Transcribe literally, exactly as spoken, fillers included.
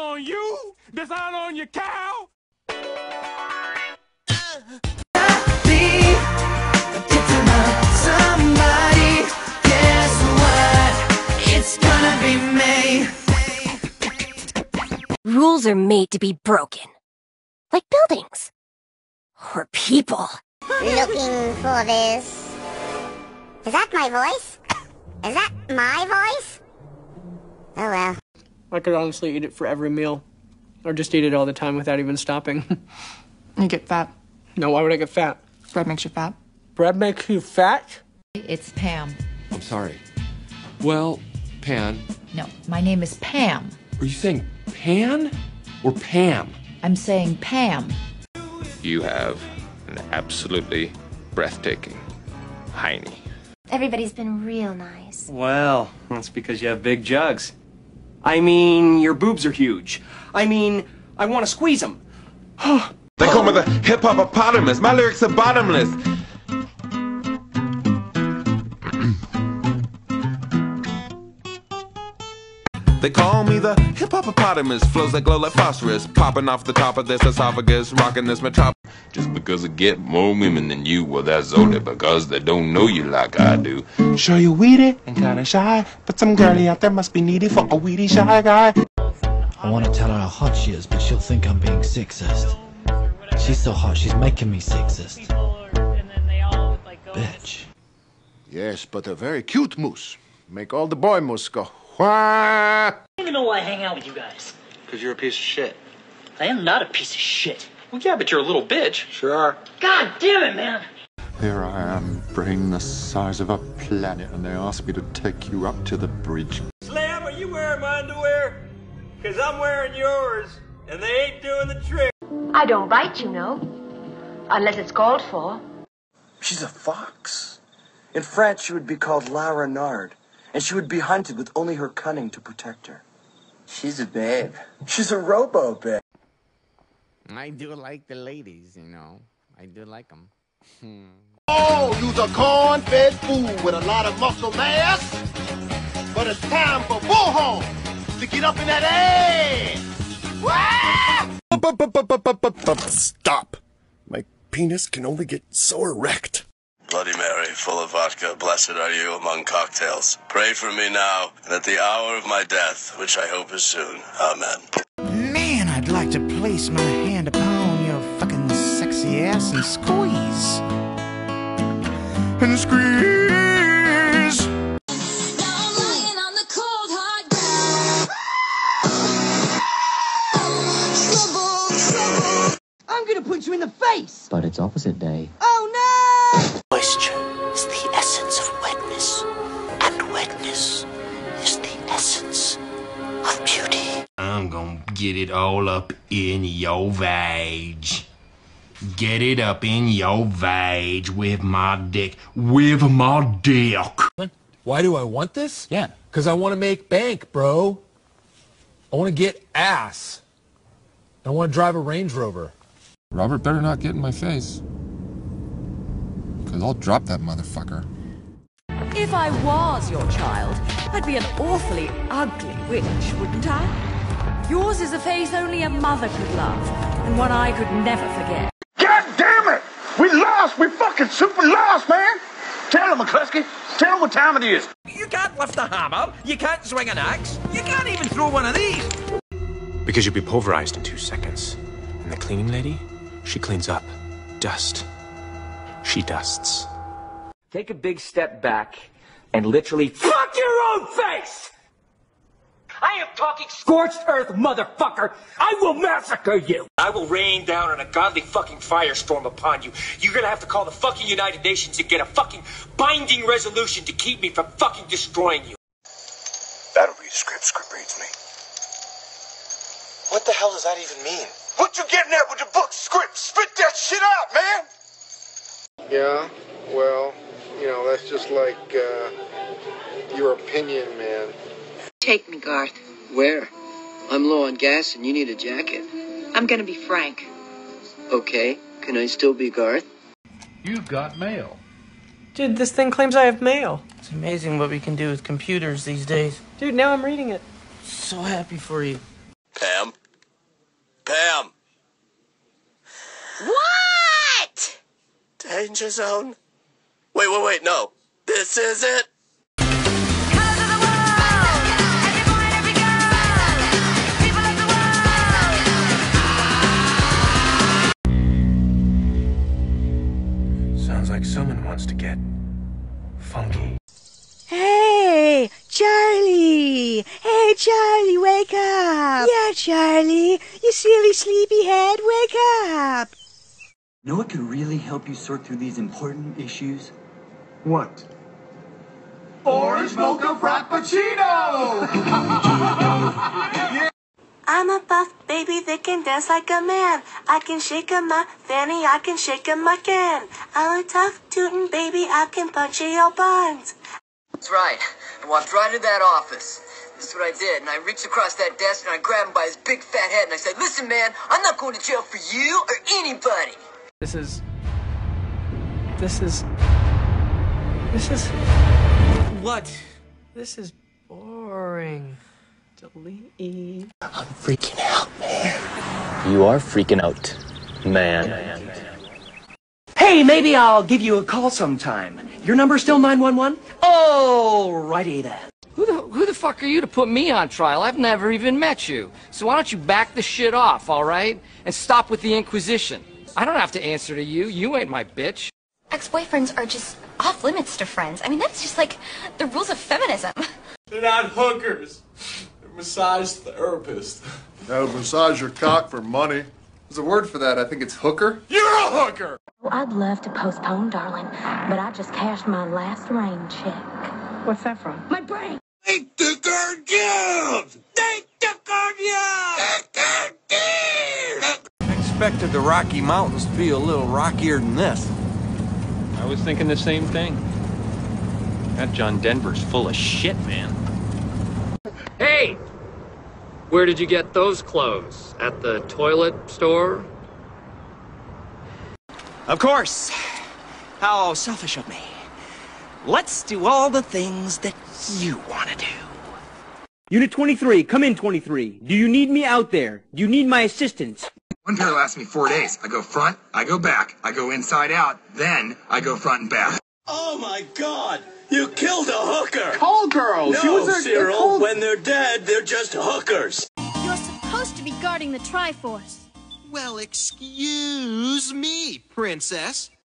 on you? Dishonor on your cow? Somebody, guess what? It's gonna be me. Rules are made to be broken. Like buildings. Or people. Looking for this. Is that my voice? Is that my voice? Oh well. I could honestly eat it for every meal. Or just eat it all the time without even stopping. You get fat. No, why would I get fat? Bread makes you fat. Bread makes you fat? It's Pam. I'm sorry. Well, Pan. No, my name is Pam. Are you saying Pan or Pam? I'm saying Pam. You have an absolutely breathtaking hiney. Everybody's been real nice. Well, that's because you have big jugs. I mean, your boobs are huge. I mean, I want to squeeze them. They call me the hip-hop-opotamus. My lyrics are bottomless. They call me the hip-hop-opotamus. Flows that glow like phosphorus. Popping off the top of this esophagus. Rocking this metropolis. Just because I get more women than you, well, that's only because they don't know you like I do. Sure you weedy and kinda shy, but some girlie out there must be needy for a weedy shy guy. I want to tell her how hot she is, but she'll think I'm being sexist. She's so hot, she's making me sexist. Bitch. Yes, but a very cute moose. Make all the boy moose go, wah! I don't even know why I hang out with you guys. Because you're a piece of shit. I am not a piece of shit. Well, yeah, but you're a little bitch. Sure are. God damn it, man! Here I am, brain the size of a planet, and they ask me to take you up to the bridge. Slam, are you wearing my underwear? Because I'm wearing yours, and they ain't doing the trick. I don't bite, you know. Unless it's called for. She's a fox. In France, she would be called La Renarde, and she would be hunted with only her cunning to protect her. She's a babe. She's a robo-babe. I do like the ladies, you know. I do like them. Oh, you's a corn-fed fool with a lot of muscle mass. But it's time for Bullhorn to get up in that ass. Stop. My penis can only get so erect. Bloody Mary, full of vodka, blessed are you among cocktails. Pray for me now, and at the hour of my death, which I hope is soon. Amen. Man, I'd like to place my hand upon your fucking sexy ass and squeeze. And squeeze. I'm gonna punch you in the face! But it's opposite day. Oh no! Moisture is the essence of wetness, and wetness is the essence of beauty. I'm gonna get it all up in your vag. Get it up in your vag with my dick. With my dick. Why do I want this? Yeah. Because I want to make bank, bro. I want to get ass. I want to drive a Range Rover. Robert better not get in my face. Because I'll drop that motherfucker. If I was your child, I'd be an awfully ugly witch, wouldn't I? Yours is a face only a mother could love, and one I could never forget. God damn it! We lost! We fucking super lost, man! Tell him, McCluskey. Tell him what time it is. You can't lift a hammer. You can't swing an axe. You can't even throw one of these. Because you'll be pulverized in two seconds. And the cleaning lady, she cleans up. Dust. She dusts. Take a big step back and literally fuck your own face! I am talking scorched earth, motherfucker! I will massacre you! I will rain down an ungodly fucking firestorm upon you. You're gonna have to call the fucking United Nations and get a fucking binding resolution to keep me from fucking destroying you. That'll read script. Script reads me. What the hell does that even mean? What you getting at with the book script? Spit that shit out, man! Yeah, well, you know, that's just like, uh, your opinion, man. Take me, Garth. Where? I'm low on gas and you need a jacket. I'm gonna be Frank. Okay, can I still be Garth? You've got mail. Dude, this thing claims I have mail. It's amazing what we can do with computers these days. Dude, now I'm reading it. So happy for you. Pam? Danger zone. Wait, wait, wait, no. This is it? Sounds like someone wants to get funky. Hey, Charlie! Hey, Charlie, wake up! Yeah, Charlie, you silly sleepyhead, wake up! Know what could really help you sort through these important issues? What? Orange mocha frappuccino! I'm a buff baby that can dance like a man. I can shake a my fanny, I can shake a my can. I'm a tough tootin' baby, I can punch your buns. That's right. I walked right into that office. This is what I did. And I reached across that desk and I grabbed him by his big fat head and I said, listen, man, I'm not going to jail for you or anybody. This is... This is... This is... What? This is boring. Delete. I'm freaking out, man. You are freaking out, man. Hey, maybe I'll give you a call sometime. Your number's still nine one one? Oh, righty then. Who the, who the fuck are you to put me on trial? I've never even met you. So why don't you back the shit off, all right? And stop with the Inquisition. I don't have to answer to you. You ain't my bitch. Ex-boyfriends are just off limits to friends. I mean, that's just like the rules of feminism. They're not hookers. They're massage therapists. That would massage your cock for money. There's a word for that. I think it's hooker. You're a hooker! I'd love to postpone, darling, but I just cashed my last rain check. What's that from? My brain! They took our jobs! They took our jobs! I expected the Rocky Mountains to be a little rockier than this. I was thinking the same thing. That John Denver's full of shit, man. Hey! Where did you get those clothes? At the toilet store? Of course. How selfish of me. Let's do all the things that you want to do. Unit twenty-three, come in, twenty-three. Do you need me out there? Do you need my assistance? One pair lasts me four days. I go front, I go back, I go inside out, then I go front and back. Oh my God! You killed a hooker! Call girls! No, She was a- Cyril, call- when they're dead, they're just hookers. You're supposed to be guarding the Triforce. Well, excuse me, princess.